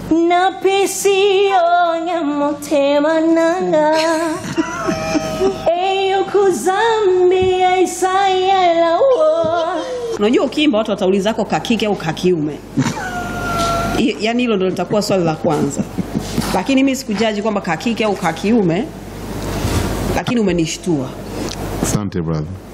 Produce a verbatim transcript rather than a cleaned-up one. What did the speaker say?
na pisio nyamotema nanga eyo kuzambi isayela wo. Unajua ukiimba watu watauliza zako kakike au kakiume. Yaani hilo ndio litakuwa swali la kwanza. Lakini mimi sikujaji kwamba kakike au kakiume, lakini umenishtua. Asante brother.